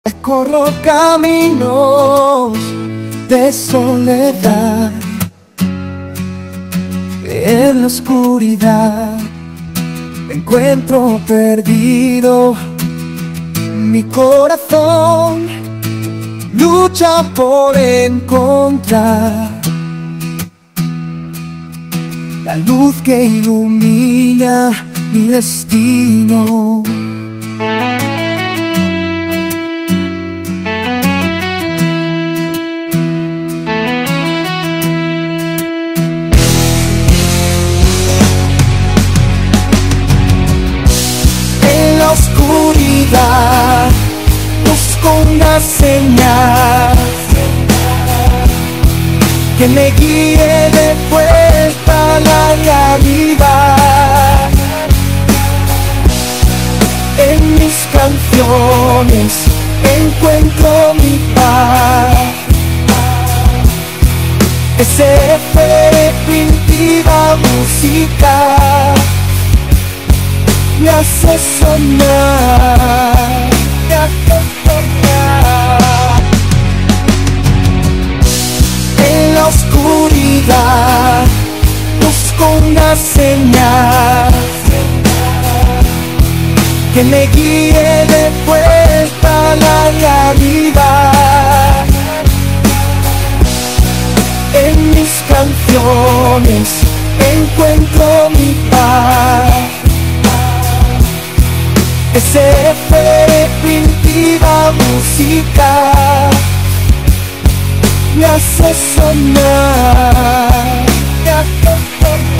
Recorro caminos de soledad, en la oscuridad me encuentro perdido. Mi corazón lucha por encontrar la luz que ilumina mi destino. Oscuridad, busco una señal que me guíe de vuelta a la realidad. En mis canciones encuentro mi paz. Esa primitiva música me hace soñar, me hace soñar. En la oscuridad busco una señal que me guíe de vuelta a la realidad. En mis canciones encuentro mi paz. Esa primitiva música me hace soñar, me hace soñar.